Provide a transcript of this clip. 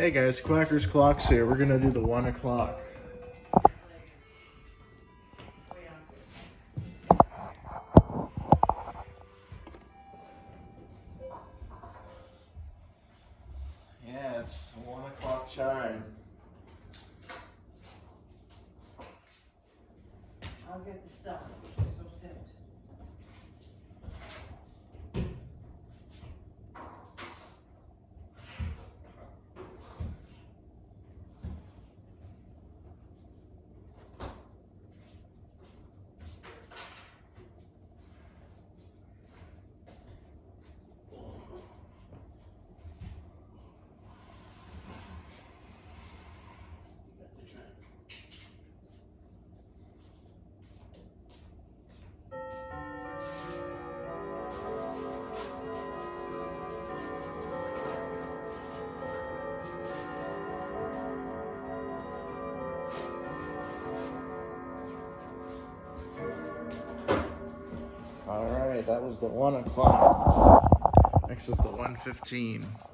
Hey guys, Quacker's Clocks here. We're gonna do the 1 o'clock. Yeah, it's 1 o'clock chime. I'll get the stuff. Just go sit. Alright, that was the 1 o'clock. Next is the 1:15.